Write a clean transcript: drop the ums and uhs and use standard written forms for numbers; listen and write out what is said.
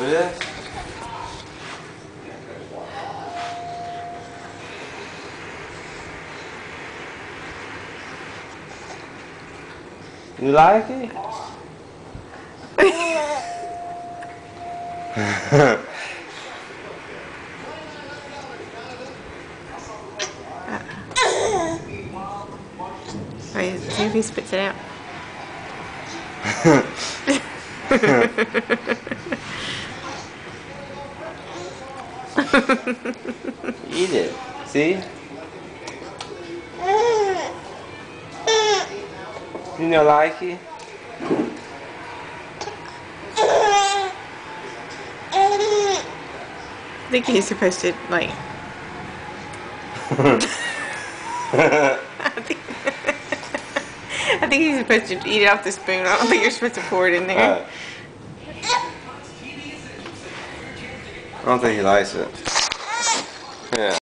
For this? You like it? Wait, see if he spits it out. Eat it. See? You don't like it? I think he's supposed to, like... I think he's supposed to eat it off the spoon. I don't think you're supposed to pour it in there. I don't think he likes it. Yeah.